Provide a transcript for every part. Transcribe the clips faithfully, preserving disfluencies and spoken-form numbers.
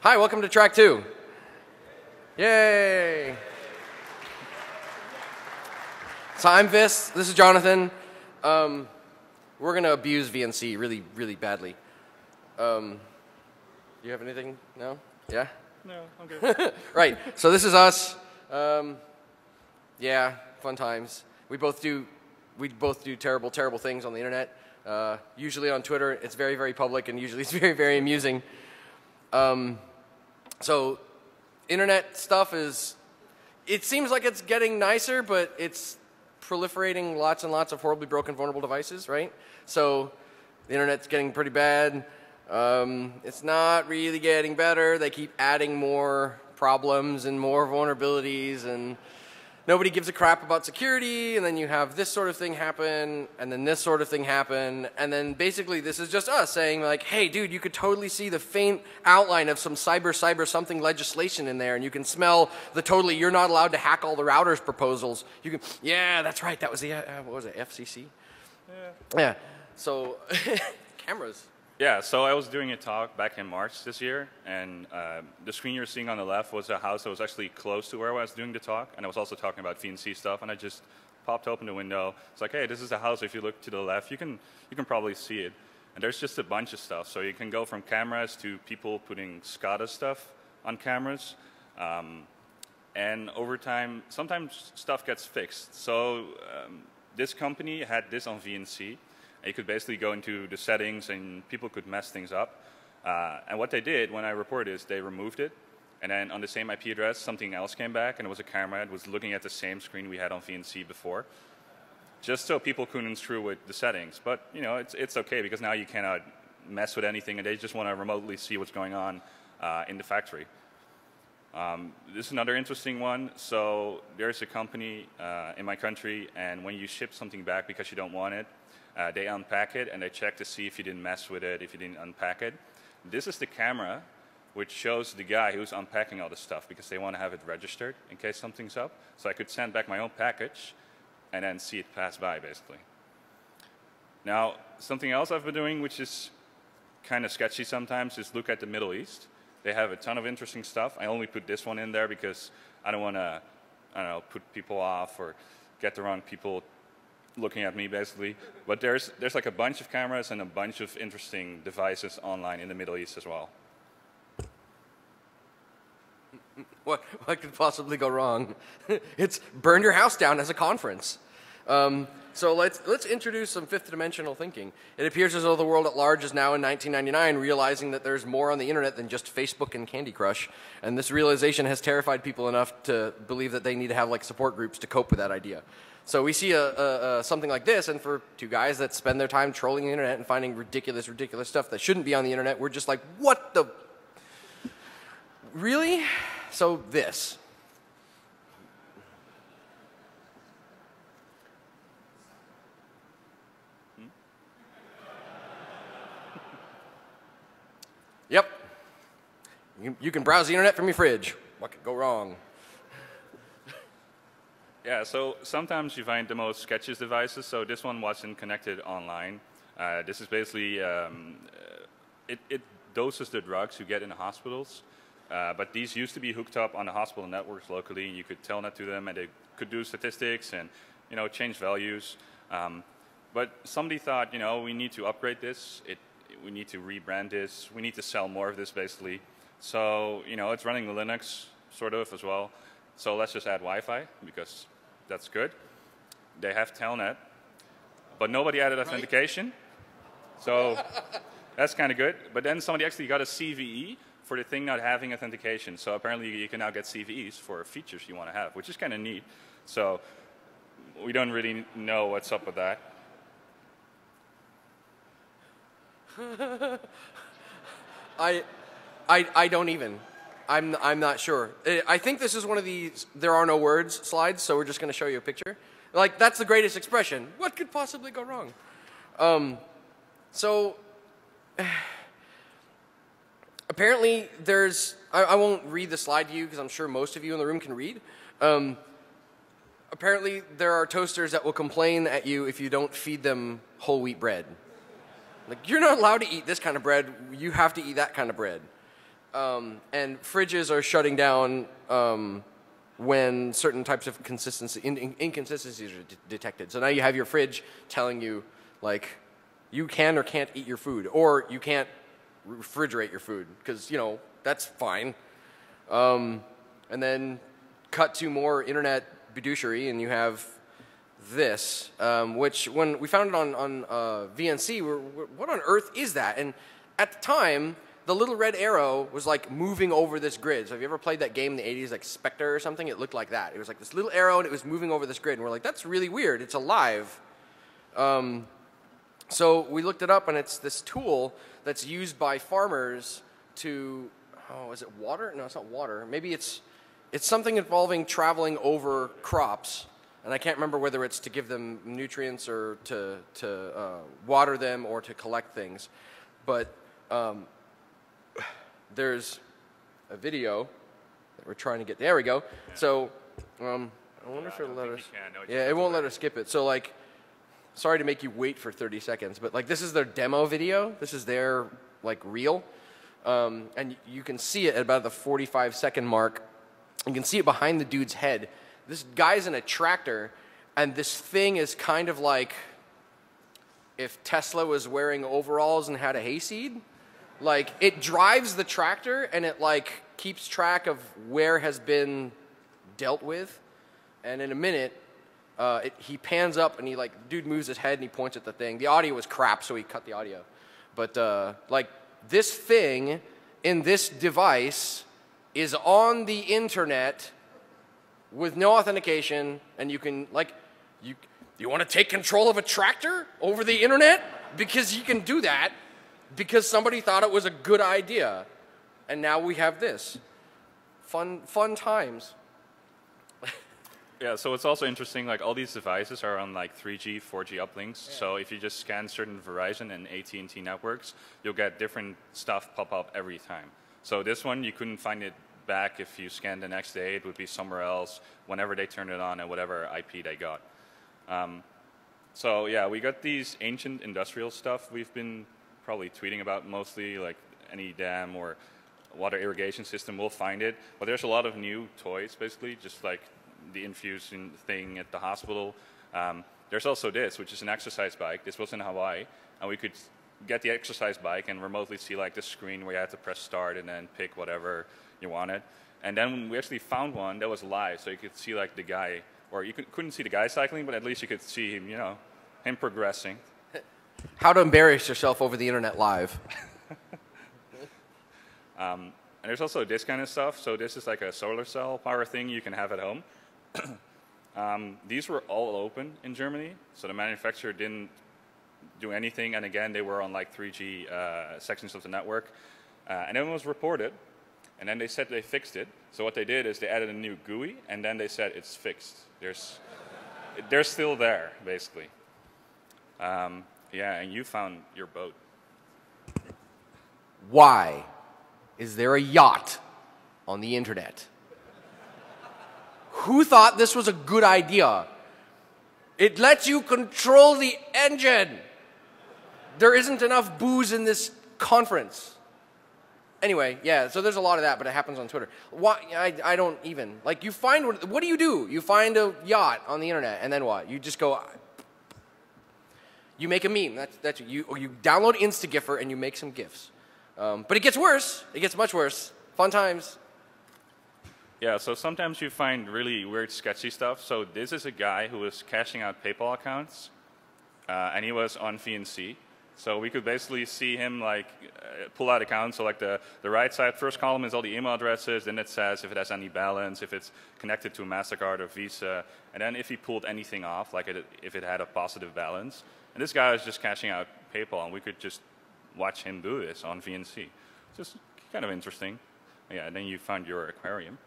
Hi, welcome to track two. Yay! So I'm Viss, this is Yonathan. Um, we're going to abuse V N C really, really badly. Um, do you have anything? No? Yeah? No, I'm good. Right, so this is us. Um, yeah, fun times. We both do, we both do terrible, terrible things on the internet. Uh, usually on Twitter, it's very, very public, and usually it's very, very amusing. Um, so, internet stuff is, it seems like it's getting nicer, but it's proliferating lots and lots of horribly broken, vulnerable devices, right? So, the internet's getting pretty bad. Um, it's not really getting better. They keep adding more problems and more vulnerabilities, and nobody gives a crap about security, and then you have this sort of thing happen, and then this sort of thing happen, and then basically this is just us saying like, hey dude, you could totally see the faint outline of some cyber cyber something legislation in there, and you can smell the totally you're not allowed to hack all the routers proposals. You can, yeah, that's right, that was the, uh, what was it, F C C? Yeah. Yeah, so, cameras. Yeah, so I was doing a talk back in March this year, and uh, the screen you're seeing on the left was a house that was actually close to where I was doing the talk, and I was also talking about V N C stuff, and I just popped open the window. It's like, hey, this is the house. If you look to the left, you can, you can probably see it. And there's just a bunch of stuff. So you can go from cameras to people putting SCADA stuff on cameras. Um, and over time, sometimes stuff gets fixed. So um, this company had this on V N C. You could basically go into the settings and people could mess things up. Uh, and what they did when I reported is they removed it. And then on the same I P address, something else came back, and it was a camera that was looking at the same screen we had on V N C before, just so people couldn't screw with the settings. But you know, it's, it's okay, because now you cannot mess with anything, and they just want to remotely see what's going on uh, in the factory. Um, this is another interesting one. So there's a company uh, in my country, and when you ship something back because you don't want it, Uh, they unpack it, and they check to see if you didn't mess with it, if you didn't unpack it. This is the camera which shows the guy who's unpacking all the stuff, because they want to have it registered in case something's up. So I could send back my own package and then see it pass by, basically. Now, something else I've been doing, which is kind of sketchy sometimes, is look at the Middle East. They have a ton of interesting stuff. I only put this one in there because I don't want to, I don't know, put people off or get the wrong people looking at me, basically. But there's, there's like a bunch of cameras and a bunch of interesting devices online in the Middle East as well. What, what could possibly go wrong? It's burn your house down as a conference. Um, so let's, let's introduce some fifth dimensional thinking. It appears as though the world at large is now in nineteen ninety-nine realizing that there's more on the internet than just Facebook and Candy Crush. And this realization has terrified people enough to believe that they need to have like support groups to cope with that idea. So we see a, a, a, something like this, and for two guys that spend their time trolling the internet and finding ridiculous, ridiculous stuff that shouldn't be on the internet, we're just like, what the? Really? So this. Hmm? Yep. You, you can browse the internet from your fridge. What could go wrong? Yeah, so sometimes you find the most sketchiest devices. So this one wasn't connected online. Uh, this is basically, um, uh, it, it doses the drugs you get in the hospitals. Uh, but these used to be hooked up on the hospital networks locally. You could telnet to them, and they could do statistics and, you know, change values. Um, but somebody thought, you know, we need to upgrade this. It, we need to rebrand this. We need to sell more of this, basically. So, you know, it's running the Linux, sort of, as well. So let's just add Wi-Fi, because that's good. They have telnet, but nobody added authentication. So that's kind of good. But then somebody actually got a C V E for the thing not having authentication. So apparently you can now get C V Es for features you want to have, which is kind of neat. So we don't really know what's up with that. I, I, I don't even. I'm, I'm not sure. I think this is one of these there are no words slides, so we're just going to show you a picture. Like, that's the greatest expression. What could possibly go wrong? Um, so, apparently there's, I, I won't read the slide to you because I'm sure most of you in the room can read. Um, apparently there are toasters that will complain at you if you don't feed them whole wheat bread. Like, you're not allowed to eat this kind of bread. You have to eat that kind of bread. Um, and fridges are shutting down um, when certain types of consistency, in, in, inconsistencies are d detected. So now you have your fridge telling you, like, you can or can't eat your food, or you can't refrigerate your food, because, you know, that's fine. Um, and then cut to more internet fiduciary, and you have this, um, which when we found it on, on uh, V N C, we're, we're, what on earth is that? And at the time, the little red arrow was like moving over this grid. So have you ever played that game in the eighties, like Spectre or something? It looked like that. It was like this little arrow, and it was moving over this grid. And we're like, that's really weird. It's alive. Um, so we looked it up, and it's this tool that's used by farmers to, oh, is it water? No, it's not water. Maybe it's, it's something involving traveling over crops. And I can't remember whether it's to give them nutrients or to, to uh, water them or to collect things. But um, there's a video that we're trying to get. There we go. Yeah. So um, I wonder yeah, if it'll let us. No, yeah, it won't let us skip it. So like, sorry to make you wait for thirty seconds, but like this is their demo video. This is their like reel, um, and you can see it at about the forty-five second mark. You can see it behind the dude's head. This guy's in a tractor, and this thing is kind of like if Tesla was wearing overalls and had a hayseed. Like, it drives the tractor, and it, like, keeps track of where has been dealt with. And in a minute, uh, it, he pans up, and he, like, the dude moves his head, and he points at the thing. The audio was crap, so he cut the audio. But, uh, like, this thing in this device is on the internet with no authentication, and you can, like, you, you want to take control of a tractor over the internet? Because you can do that. Because somebody thought it was a good idea, and now we have this. Fun, fun times. Yeah, so it's also interesting, like all these devices are on like three G, four G uplinks. Yeah. So if you just scan certain Verizon and A T and T networks, you'll get different stuff pop up every time. So this one, you couldn't find it back if you scanned the next day. It would be somewhere else whenever they turned it on and whatever I P they got. Um, so yeah, we got these ancient industrial stuff we've been probably tweeting about mostly, like any dam or water irrigation system will find it. But there's a lot of new toys, basically, just like the infusion thing at the hospital. Um, there's also this, which is an exercise bike. This was in Hawaii, and we could get the exercise bike and remotely see like the screen where you had to press start and then pick whatever you wanted. And then we actually found one that was live, so you could see like the guy, or you could, couldn't see the guy cycling, but at least you could see him, you know, him progressing. How to embarrass yourself over the internet live. um, and there's also this kind of stuff. So this is like a solar cell power thing you can have at home. um, these were all open in Germany, so the manufacturer didn't do anything. And again, they were on like three G uh, sections of the network. Uh, and then it was reported, and then they said they fixed it. So what they did is they added a new G U I, and then they said it's fixed. There's, they're still there, basically. Um, Yeah, and you found your boat. Why is there a yacht on the internet? Who thought this was a good idea? It lets you control the engine. There isn't enough booze in this conference. Anyway, yeah, so there's a lot of that, but it happens on Twitter. Why, I, I don't even. Like, you find, what, what do you do? You find a yacht on the internet, and then what? You just go... You make a meme. That's, that's you, or you download Instagiffer and you make some GIFs. Um, but it gets worse. It gets much worse. Fun times. Yeah, so sometimes you find really weird, sketchy stuff. So this is a guy who was cashing out PayPal accounts, uh, and he was on V N C. So we could basically see him like uh, pull out accounts. So like the, the right side, first column is all the email addresses. Then it says if it has any balance, if it's connected to a MasterCard or Visa. And then if he pulled anything off, like it, if it had a positive balance. And this guy was just cashing out PayPal, and we could just watch him do this on V N C. Just kind of interesting. Yeah, and then you found your aquarium.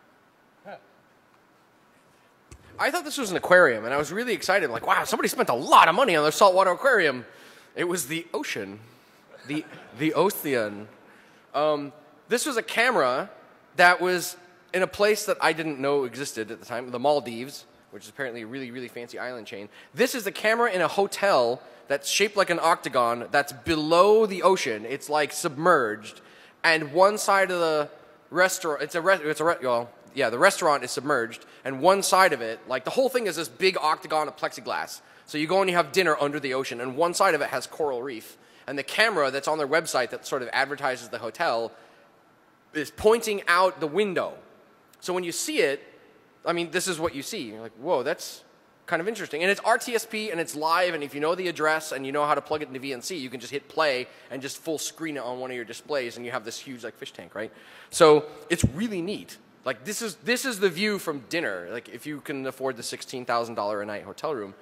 I thought this was an aquarium, and I was really excited. Like, wow, somebody spent a lot of money on their saltwater aquarium. It was the ocean, the, the ocean. Um, this was a camera that was in a place that I didn't know existed at the time, the Maldives, which is apparently a really, really fancy island chain. This is the camera in a hotel that's shaped like an octagon that's below the ocean. It's like submerged. and one side of the restaurant, it's a, re it's a re well, yeah, the restaurant is submerged, and one side of it, like the whole thing is this big octagon of plexiglass. So you go and you have dinner under the ocean, and one side of it has coral reef. And the camera that's on their website that sort of advertises the hotel is pointing out the window. So when you see it, I mean, this is what you see. You're like, whoa, that's kind of interesting. And it's R T S P, and it's live, and if you know the address and you know how to plug it into V N C, you can just hit play and just full screen it on one of your displays, and you have this huge like fish tank, right? So it's really neat. Like this is, this is the view from dinner, like if you can afford the sixteen thousand dollar a night hotel room.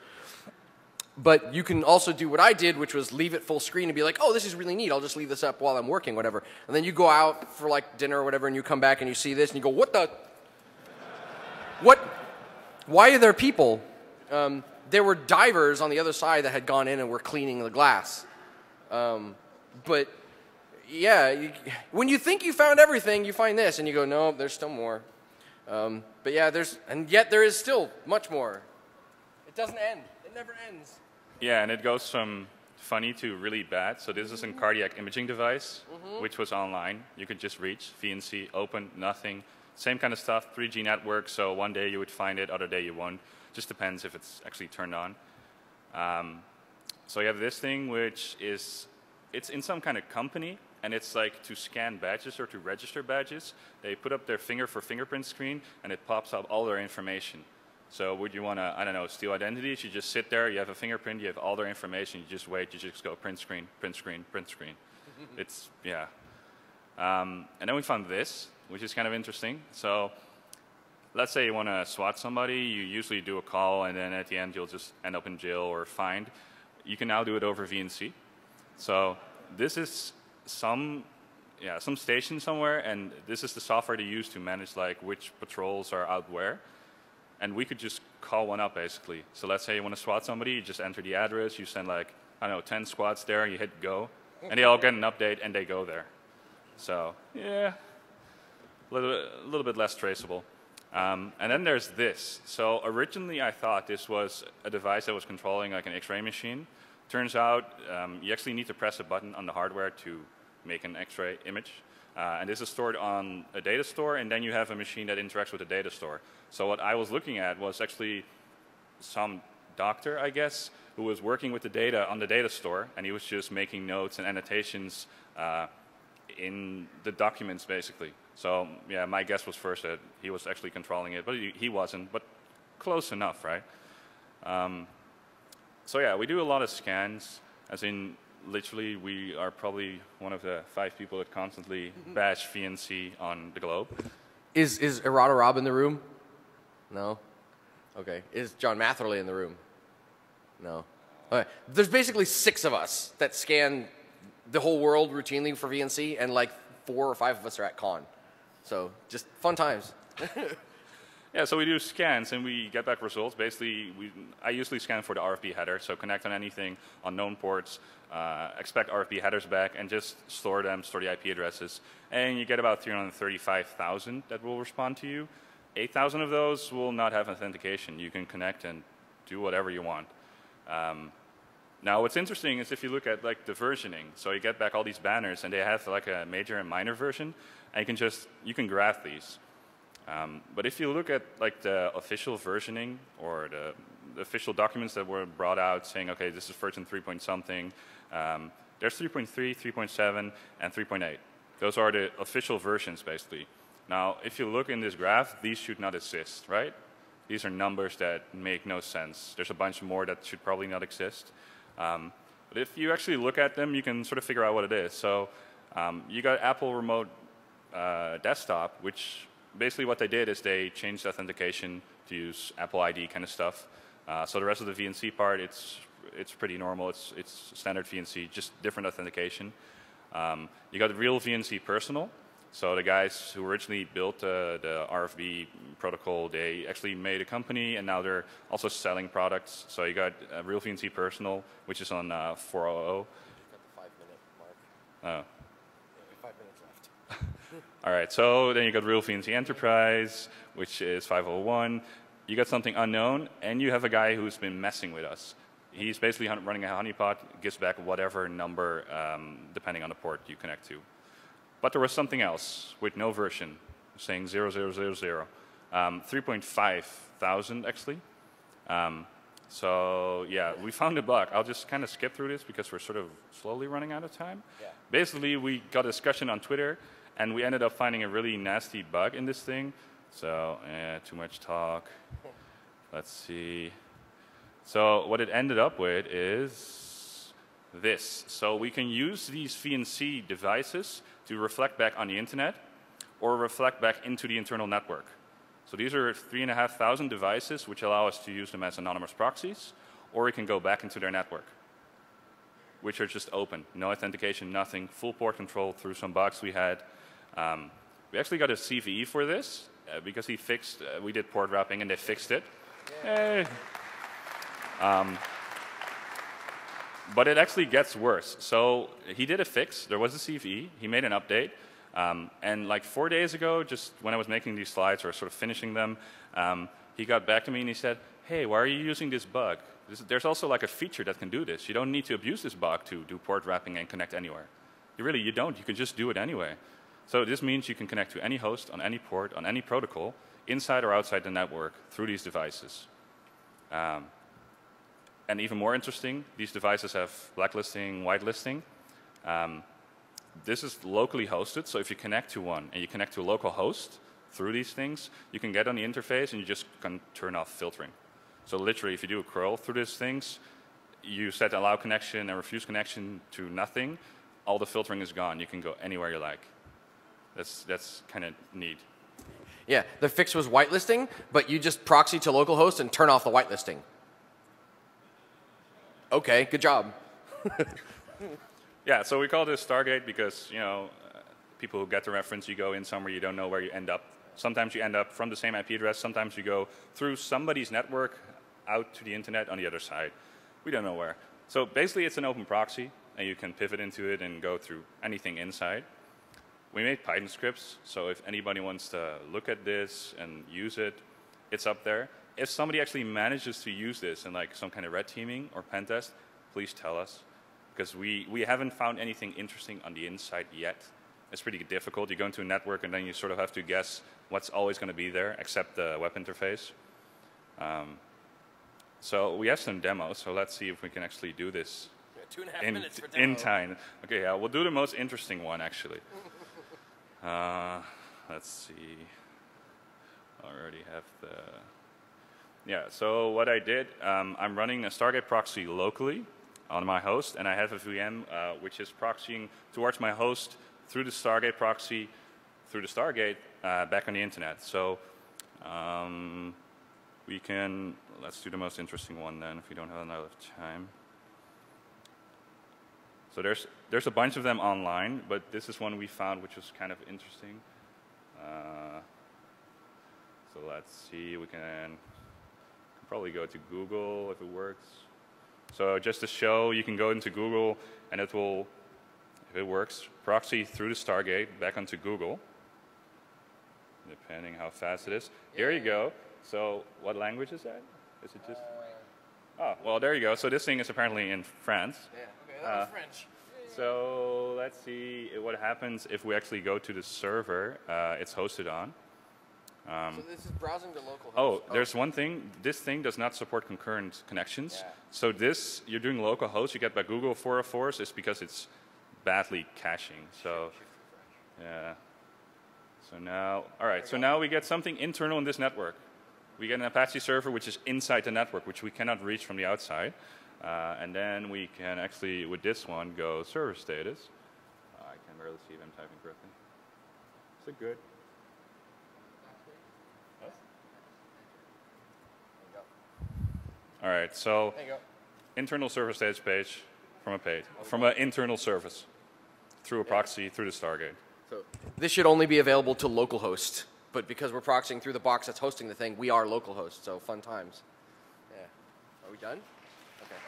But you can also do what I did, which was leave it full screen and be like, oh, this is really neat. I'll just leave this up while I'm working, whatever. And then you go out for like dinner or whatever, and you come back and you see this, and you go, what the? What? Why are there people? Um, there were divers on the other side that had gone in and were cleaning the glass. Um, but yeah, you, when you think you found everything, you find this, and you go, no, there's still more. Um, but yeah, there's, and yet there is still much more. It doesn't end. It never ends. Yeah, and it goes from funny to really bad. So this is a cardiac imaging device, mm-hmm. which was online. You could just reach, V N C, open, nothing. Same kind of stuff, three G network, so one day you would find it, other day you won't. Just depends if it's actually turned on. Um, so you have this thing, which is, it's in some kind of company, and it's like to scan badges or to register badges. They put up their finger for fingerprint screen, and it pops up all their information. So would you want to, I don't know, steal identities? You just sit there, you have a fingerprint, you have all their information, you just wait, you just go print screen, print screen, print screen. It's, yeah. Um, and then we found this, which is kind of interesting. So let's say you want to SWAT somebody, you usually do a call, and then at the end you'll just end up in jail or fined. You can now do it over V N C. So this is some, yeah, some station somewhere, and this is the software they use to manage like which patrols are out where. And we could just call one up, basically. So let's say you want to SWAT somebody, you just enter the address, you send like, I don't know, ten squads there, you hit go, and they all get an update, and they go there. So, yeah, a little, a little bit less traceable. Um, and then there's this. So originally I thought this was a device that was controlling like an X-ray machine. Turns out um, you actually need to press a button on the hardware to make an X-ray image. Uh, and this is stored on a data store, and then you have a machine that interacts with the data store. So what I was looking at was actually some doctor, I guess, who was working with the data on the data store, and he was just making notes and annotations uh, in the documents, basically. So yeah, my guess was first that he was actually controlling it, but he, he wasn't, but close enough, right? Um, so yeah, we do a lot of scans, as in literally, we are probably one of the five people that constantly bash V N C on the globe. Is is Errata Rob in the room? No? Okay. Is John Matherly in the room? No. Okay. There's basically six of us that scan the whole world routinely for V N C, and like four or five of us are at con. So just fun times. Yeah, so we do scans and we get back results. Basically, we, I usually scan for the R F B header, so connect on anything on known ports, uh, expect R F B headers back, and just store them, store the I P addresses. And you get about three hundred thirty-five thousand that will respond to you. eight thousand of those will not have authentication. You can connect and do whatever you want. Um, now, what's interesting is if you look at like the versioning, so you get back all these banners, and they have like a major and minor version, and you can just, you can graph these. Um, but if you look at like the official versioning or the, the official documents that were brought out saying, okay, this is version three point something, um, there's three point three, three point seven, and three point eight. Those are the official versions, basically. Now, if you look in this graph, these should not exist, right? These are numbers that make no sense. There's a bunch more that should probably not exist. Um, but if you actually look at them, you can sort of figure out what it is. So um, you got Apple Remote uh, Desktop, which basically what they did is they changed authentication to use Apple I D kind of stuff. Uh, so the rest of the V N C part, it's it's pretty normal. It's it's standard V N C, just different authentication. Um, you got real V N C personal. So the guys who originally built uh, the R F B protocol, they actually made a company, and now they're also selling products. So you got uh, real V N C personal, which is on uh, four hundred. You've got the five minute mark. Oh. Five minutes left. All right, so then you got real V N C Enterprise, which is five oh one. You got something unknown, and you have a guy who's been messing with us. He's basically running a honeypot, gives back whatever number, um, depending on the port you connect to. But there was something else with no version, saying zero zero zero zero. Um, three point five thousand, actually. Um, so, yeah, we found a bug. I'll just kind of skip through this because we're sort of slowly running out of time. Yeah. Basically, we got a discussion on Twitter, and we ended up finding a really nasty bug in this thing. So, eh, too much talk. Let's see. So, what it ended up with is this. So, we can use these V N C devices to reflect back on the internet or reflect back into the internal network. So these are three and a half thousand devices which allow us to use them as anonymous proxies, or we can go back into their network, which are just open, no authentication, nothing, full port control through some bugs we had. Um, we actually got a C V E for this uh, because he fixed, uh, we did port wrapping and they fixed it. Yeah. Hey. Um, but it actually gets worse. So he did a fix, there was a C V E, he made an update. Um, and like four days ago, just when I was making these slides or sort of finishing them, um, he got back to me and he said, hey, why are you using this bug? This, there's also like a feature that can do this. You don't need to abuse this bug to do port wrapping and connect anywhere. You really, you don't. You can just do it anyway. So this means you can connect to any host on any port, on any protocol, inside or outside the network through these devices. Um, and even more interesting, these devices have blacklisting, whitelisting. Um, This is locally hosted, so if you connect to one and you connect to a local host through these things, you can get on the interface and you just can turn off filtering. So literally, if you do a curl through these things, you set allow connection and refuse connection to nothing, all the filtering is gone. You can go anywhere you like. That's, that's kind of neat. Yeah, the fix was whitelisting, but you just proxy to localhost and turn off the whitelisting. Okay, good job. Yeah, so we call this Stargate because, you know, uh, people who get the reference, you go in somewhere, you don't know where you end up. Sometimes you end up from the same I P address. Sometimes you go through somebody's network out to the internet on the other side. We don't know where. So basically, it's an open proxy, and you can pivot into it and go through anything inside. We made Python scripts, so if anybody wants to look at this and use it, it's up there. If somebody actually manages to use this in like some kind of red teaming or pen test, please tell us. Because we, we haven't found anything interesting on the inside yet. It's pretty difficult. You go into a network and then you sort of have to guess what's always going to be there, except the web interface. Um, so we have some demos, so let's see if we can actually do this yeah, two and a half in, minutes for demo. in time. Okay, yeah, we'll do the most interesting one, actually. uh, let's see. I already have the... Yeah, so what I did, um, I'm running a Stargate proxy locally on my host, and I have a V M uh, which is proxying towards my host through the Stargate proxy, through the Stargate, uh, back on the internet. So um, we can, let's do the most interesting one then, if we don't have enough time. So there's, there's a bunch of them online, but this is one we found which was kind of interesting. Uh, so let's see, we can probably go to Google if it works. So just to show, you can go into Google and it will, if it works, proxy through the Stargate back onto Google, depending how fast it is. Yeah. Here you go. So what language is that? Is it just? Uh, oh, well, there you go. So this thing is apparently in France. Yeah, okay, that was uh, French. So let's see what happens if we actually go to the server uh, it's hosted on. Um, so this is browsing the local host. Oh, there's one thing. This thing does not support concurrent connections. Yeah. So this, you're doing local host, you get by Google four oh fours, is because it's badly caching. So, yeah. So now, all right. So now we get something internal in this network. We get an Apache server which is inside the network, which we cannot reach from the outside. Uh, and then we can actually, with this one, go server status. Uh, I can barely see if I'm typing correctly. Is it good? All right, so internal server status page from a page, from an internal service through a proxy through the Stargate. So this should only be available to localhost, but because we're proxying through the box that's hosting the thing, we are localhost, so fun times. Yeah. Are we done? Okay.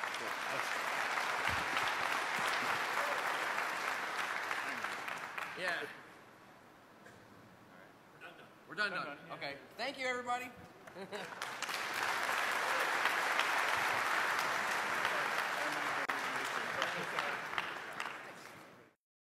Yeah. All right. We're done, done. We're done, done. done. Okay. Thank you, everybody.